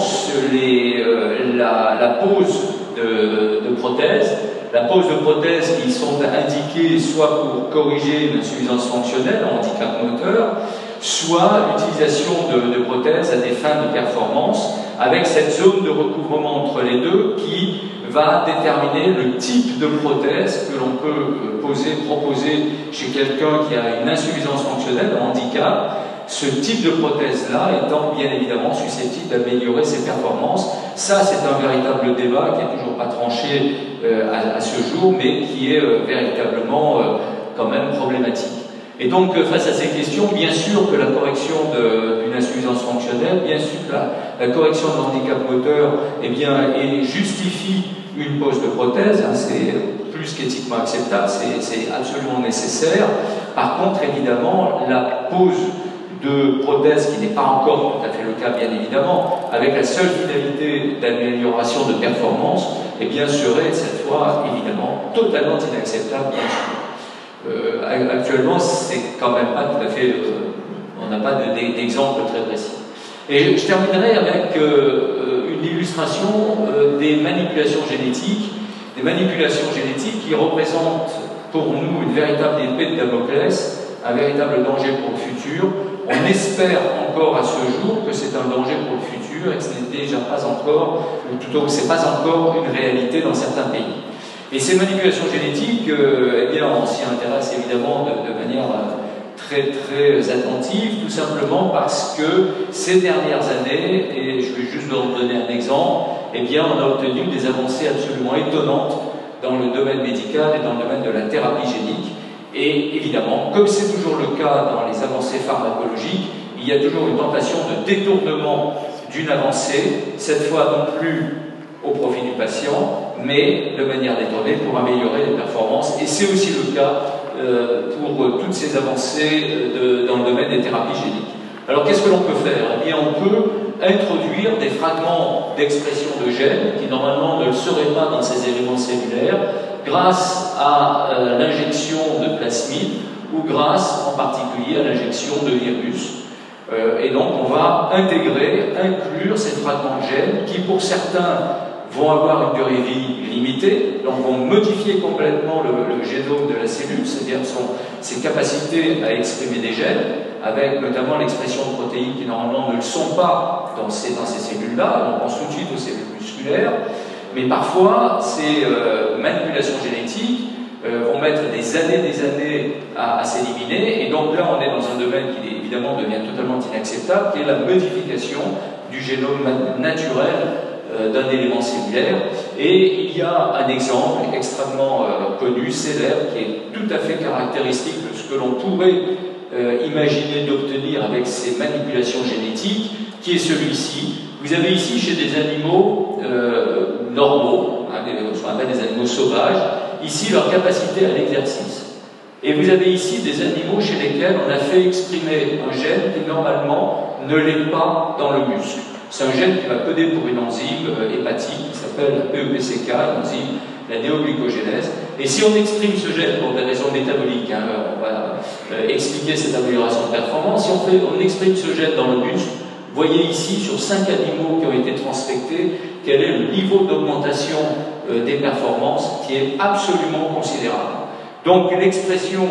la pose de prothèses. La pose de prothèses qui sont indiquées soit pour corriger une insuffisance fonctionnelle, un handicap moteur, soit l'utilisation de prothèses à des fins de performance, avec cette zone de recouvrement entre les deux qui va déterminer le type de prothèse que l'on peut proposer chez quelqu'un qui a une insuffisance fonctionnelle, un handicap, ce type de prothèse-là étant bien évidemment susceptible d'améliorer ses performances. Ça, c'est un véritable débat qui n'est toujours pas tranché à ce jour, mais qui est véritablement quand même problématique. Et donc, face à ces questions, bien sûr que la correction d'une insuffisance fonctionnelle, bien sûr que la correction d'un handicap moteur, eh bien, justifie une pose de prothèse, c'est plus qu'éthiquement acceptable, c'est absolument nécessaire. Par contre, évidemment, la pose de prothèse, qui n'est pas encore tout à fait le cas, bien évidemment, avec la seule finalité d'amélioration de performance, eh bien, serait cette fois, évidemment, totalement inacceptable, bien sûr. Actuellement, c'est quand même pas tout à fait. On n'a pas d'exemple très précis. Et je terminerai avec une illustration des manipulations génétiques. Des manipulations génétiques qui représentent pour nous une véritable épée de Damoclès, un véritable danger pour le futur. On espère encore à ce jour que c'est un danger pour le futur et que ce n'est déjà pas encore, ou plutôt que ce n'est pas encore une réalité dans certains pays. Et ces manipulations génétiques, eh bien, on s'y intéresse évidemment de manière très attentive, tout simplement parce que ces dernières années, et je vais juste vous donner un exemple, eh bien, on a obtenu des avancées absolument étonnantes dans le domaine médical et dans le domaine de la thérapie génique. Et évidemment, comme c'est toujours le cas dans les avancées pharmacologiques, il y a toujours une tentation de détournement d'une avancée, cette fois non plus au profit du patient, mais de manière détournée pour améliorer les performances. Et c'est aussi le cas pour toutes ces avancées dans le domaine des thérapies géniques. Alors qu'est-ce que l'on peut faire? Eh bien, on peut introduire des fragments d'expression de gènes qui normalement ne le seraient pas dans ces éléments cellulaires grâce à l'injection de plasmide ou grâce en particulier à l'injection de virus. Et donc on va inclure ces fragments de gènes qui pour certains vont avoir une durée de vie limitée, donc vont modifier complètement le génome de la cellule, c'est-à-dire ses capacités à exprimer des gènes, avec notamment l'expression de protéines qui normalement ne le sont pas dans ces cellules-là, on pense tout de suite aux cellules musculaires, mais parfois ces manipulations génétiques vont mettre des années à s'éliminer, et donc là on est dans un domaine qui évidemment devient totalement inacceptable, qui est la modification du génome naturel d'un élément cellulaire. Et il y a un exemple extrêmement connu, célèbre, qui est tout à fait caractéristique de ce que l'on pourrait imaginer d'obtenir avec ces manipulations génétiques, qui est celui-ci. Vous avez ici chez des animaux normaux, ce qu'on appelle des animaux sauvages, ici leur capacité à l'exercice. Et vous avez ici des animaux chez lesquels on a fait exprimer un gène qui normalement ne l'est pas dans le muscle. C'est un gène qui va coder pour une enzyme hépatique qui s'appelle la PEPCK, l'enzyme la néoglycogénèse. Et si on exprime ce gène pour des raisons métaboliques, on va expliquer cette amélioration de performance, si on exprime ce gène dans le muscle, voyez ici, sur 5 animaux qui ont été transfectés, quel est le niveau d'augmentation des performances qui est absolument considérable. Donc l'expression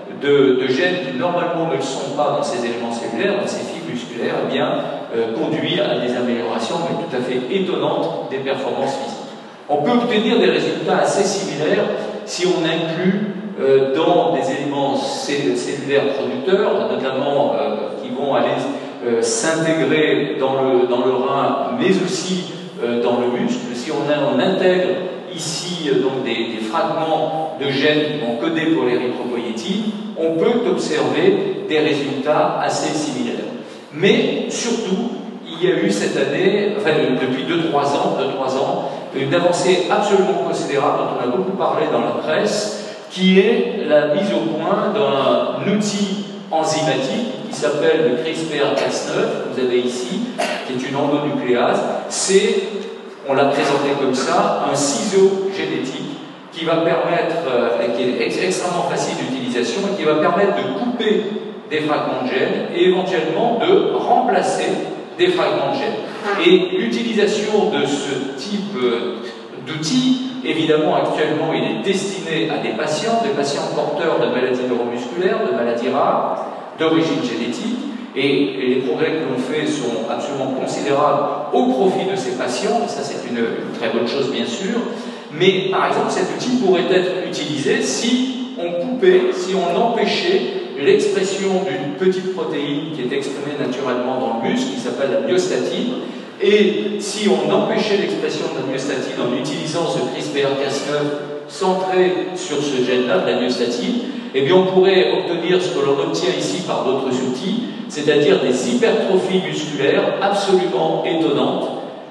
de gènes qui normalement ne le sont pas dans ces éléments cellulaires, dans ces fibres musculaires, eh bien, conduit à des améliorations mais tout à fait étonnantes des performances physiques. On peut obtenir des résultats assez similaires si on inclut dans des éléments cellulaires producteurs, notamment qui vont aller s'intégrer dans le rein, mais aussi dans le muscle. Si on intègre ici donc des fragments de gènes qui vont coder pour l'érythropoïétine, on peut observer des résultats assez similaires. Mais surtout, il y a eu cette année, enfin depuis 2-3 ans, une avancée absolument considérable dont on a beaucoup parlé dans la presse, qui est la mise au point d'un outil enzymatique qui s'appelle le CRISPR-Cas9, que vous avez ici, qui est une endonucléase. C'est, on l'a présenté comme ça, un ciseau génétique qui va permettre, qui est extrêmement facile d'utilisation, et qui va permettre de couper des fragments de gènes et éventuellement de remplacer des fragments de gènes. Et l'utilisation de ce type d'outil, évidemment, actuellement, il est destiné à des patients porteurs de maladies neuromusculaires, de maladies rares, d'origine génétique, et les progrès que l'on fait sont absolument considérables au profit de ces patients, et ça c'est une très bonne chose bien sûr, mais par exemple cet outil pourrait être utilisé si on coupait, si on empêchait l'expression d'une petite protéine qui est exprimée naturellement dans le muscle, qui s'appelle la myostatine, et si on empêchait l'expression de la myostatine en utilisant ce CRISPR-Cas9 centré sur ce gène-là, de la myostatine, eh bien on pourrait obtenir ce que l'on obtient ici par d'autres outils, c'est-à-dire des hypertrophies musculaires absolument étonnantes,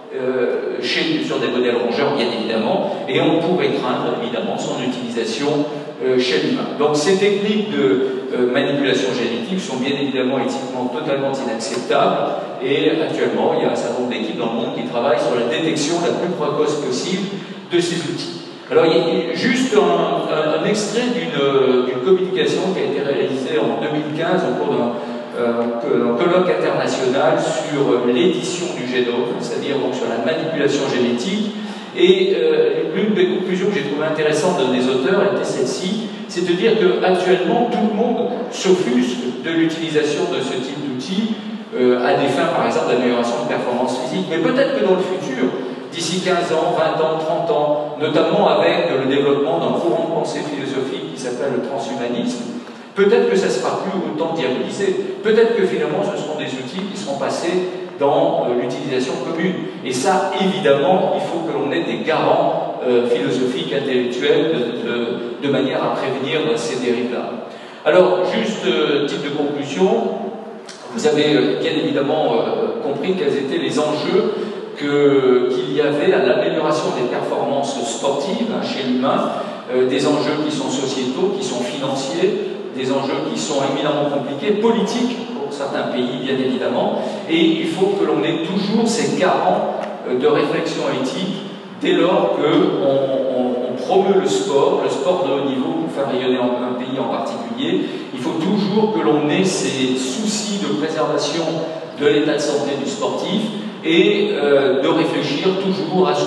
sur des modèles rongeurs bien évidemment, et on pourrait craindre évidemment son utilisation chez l'humain. Donc ces techniques de manipulation génétique sont bien évidemment éthiquement totalement inacceptables, et actuellement il y a un certain nombre d'équipes dans le monde qui travaillent sur la détection la plus précoce possible de ces outils. Alors il y a juste un extrait d'une communication qui a été réalisée en 2015 au cours d'un colloque international sur l'édition du génome, c'est-à-dire donc sur la manipulation génétique. Et l'une des conclusions que j'ai trouvées intéressantes des auteurs était celle-ci, c'est de dire qu'actuellement tout le monde s'offusque de l'utilisation de ce type d'outils à des fins par exemple d'amélioration de performance physique, mais peut-être que dans le futur, d'ici 15 ans, 20 ans, 30 ans, notamment avec le développement d'un courant de pensée philosophique qui s'appelle le transhumanisme, peut-être que ça ne sera plus autant diabolisé. Peut-être que finalement, ce seront des outils qui seront passés dans l'utilisation commune. Et ça, évidemment, il faut que l'on ait des garants philosophiques, intellectuels, de manière à prévenir ces dérives-là. Alors, juste titre de conclusion, vous avez bien évidemment compris quels étaient les enjeux qu'il y avait à l'amélioration des performances sportives chez l'humain, des enjeux qui sont sociétaux, qui sont financiers, des enjeux qui sont éminemment compliqués, politiques pour certains pays bien évidemment, et il faut que l'on ait toujours ces garants de réflexion éthique dès lors qu'on promeut le sport de haut niveau pour faire rayonner un pays en particulier. Il faut toujours que l'on ait ces soucis de préservation de l'état de santé du sportif et de réfléchir toujours à ce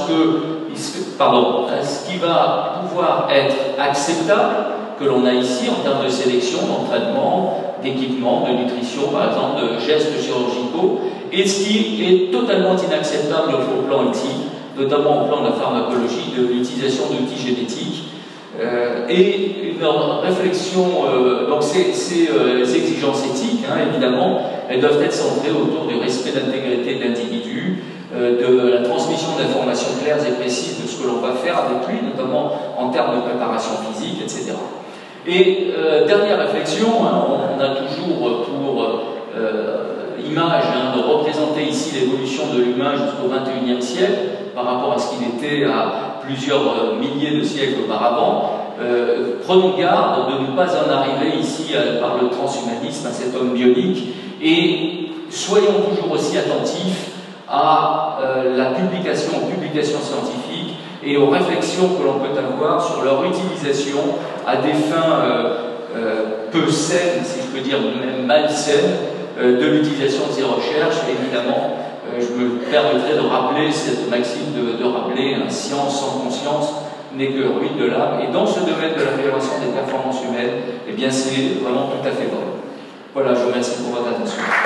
qui va pouvoir être acceptable, que l'on a ici en termes de sélection, d'entraînement, d'équipement, de nutrition, par exemple, de gestes chirurgicaux, et ce qui est totalement inacceptable au plan éthique, notamment au plan de la pharmacologie, de l'utilisation d'outils génétiques, et une réflexion, donc ces exigences éthiques, évidemment, elles doivent être centrées autour du respect de l'intégrité de l'individu, de la transmission d'informations claires et précises de ce que l'on va faire avec lui, notamment en termes de préparation physique, etc. Et dernière réflexion, on a toujours pour image de représenter ici l'évolution de l'humain jusqu'au XXIe siècle par rapport à ce qu'il était à plusieurs milliers de siècles auparavant. Prenons garde de ne pas en arriver ici par le transhumanisme à cet homme bionique, et soyons toujours aussi attentifs à la publication scientifique et aux réflexions que l'on peut avoir sur leur utilisation à des fins peu saines, si je peux dire même malsaines, de l'utilisation de ces recherches. Et évidemment, je me permettrai de rappeler cette maxime de rappeler science sans conscience n'est que ruine de l'âme. Et dans ce domaine de l'amélioration des performances humaines, eh bien c'est vraiment tout à fait vrai. Voilà, je vous remercie pour votre attention.